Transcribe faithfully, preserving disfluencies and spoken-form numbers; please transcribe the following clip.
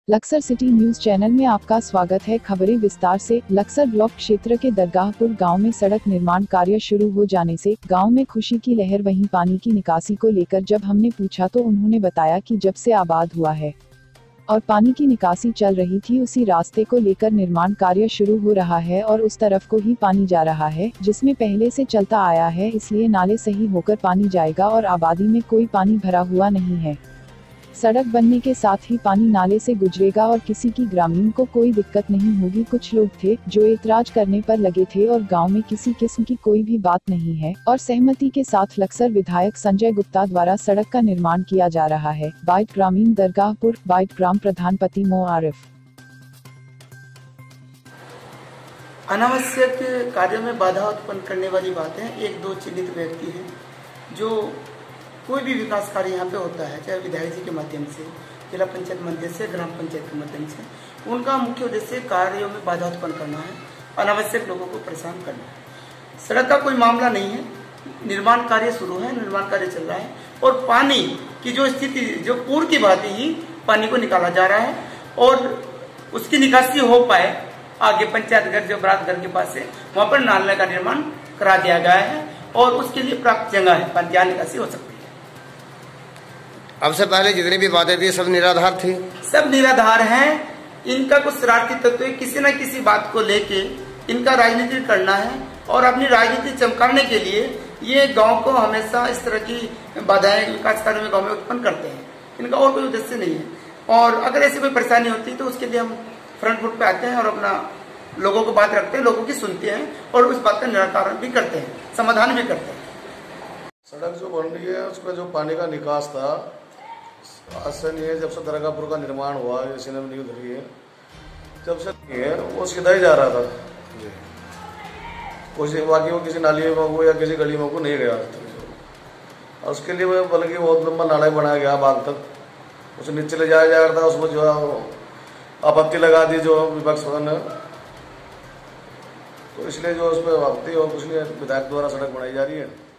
Laksar city news channel में आपका स्वागत है। खबरें विस्तार से। लक्सर ब्लॉक क्षेत्र के दरगाहपुर गांव में सड़क निर्माण कार्य शुरू हो जाने से गांव में खुशी की लहर। वहीं पानी की निकासी को लेकर जब हमने पूछा तो उन्होंने बताया कि जब से आबाद हुआ है और पानी की निकासी चल रही थी, उसी रास्ते को लेकर निर्माण कार्य शुरू हो रहा है और उस तरफ को ही पानी जा रहा है जिसमें पहले से चलता आया है, इसलिए नाले सही होकर पानी जाएगा और आबादी में कोई पानी भरा हुआ नहीं है। सड़क बनने के साथ ही पानी नाले से गुजरेगा और किसी की ग्रामीण को कोई दिक्कत नहीं होगी। कुछ लोग थे जो एतराज करने पर लगे थे और गांव में किसी किस्म की कोई भी बात नहीं है और सहमति के साथ लक्सर विधायक संजय गुप्ता द्वारा सड़क का निर्माण किया जा रहा है। बाइट ग्रामीण दरगाहपुर। बाइट ग्राम प्रधान पति मो आरिफ। अनावश्यक कार्यों में बाधा उत्पन्न करने वाली बातें एक दो चिन्हित व्यक्ति हैं जो कोई भी विकास कार्य यहाँ पे होता है, चाहे विधायक जी के माध्यम से, जिला पंचायत माध्यम से, ग्राम पंचायत के माध्यम से, उनका मुख्य उद्देश्य कार्यों में बाधा उत्पन्न करना है, अनावश्यक लोगों को परेशान करना है। सड़क का कोई मामला नहीं है, निर्माण कार्य शुरू है, निर्माण कार्य चल रहा है और पानी की जो स्थिति, जो पूर्व की भांति ही पानी को निकाला जा रहा है और उसकी निकासी हो पाए आगे पंचायत घर जो बरात घर के पास है वहां पर नाले का निर्माण करा दिया गया है और उसके लिए प्राप्त जगह है, पानी निकासी हो सकती है। अब से पहले जितनी भी बातें थी सब निराधार थी, सब निराधार हैं। इनका कुछ शरारती तत्व किसी न किसी बात को लेके इनका राजनीति करना है और अपनी राजनीति चमकाने के लिए ये गांव को हमेशा इस तरह की बाधाएं विकास कार्य में गांव में उत्पन्न करते हैं। इनका और कोई उद्देश्य नहीं है और अगर ऐसी कोई परेशानी होती तो उसके लिए हम फ्रंट फुट पे आते हैं और अपना लोगों को बात रखते हैं, लोगों की सुनते हैं और उस बात का निराकरण भी करते हैं, समाधान भी करते हैं। सड़क जो बन रही है उसमें जो पानी का निकास था आज से नहीं है, जब से दरगाहपुर का निर्माण हुआ इसी ने नींव धरी है, जब से नहीं है वो सीधा ही जा रहा था। कुछ बाकी वो किसी नाली में को या किसी गली में को नहीं गया और उसके लिए मैं बल्कि बहुत लंबा नाला बनाया गया बाग तक, उसे नीचे ले जाया जा रहा था। उसमें जो है आपत्ति लगा दी जो विपक्ष ने, तो इसलिए जो उसमें आपत्ति और कुछ नहीं, विधायक द्वारा सड़क बनाई जा रही है।